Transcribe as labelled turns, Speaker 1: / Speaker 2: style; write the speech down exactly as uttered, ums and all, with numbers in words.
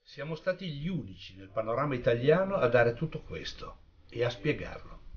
Speaker 1: Siamo stati gli unici nel panorama italiano a dare tutto questo e a spiegarlo.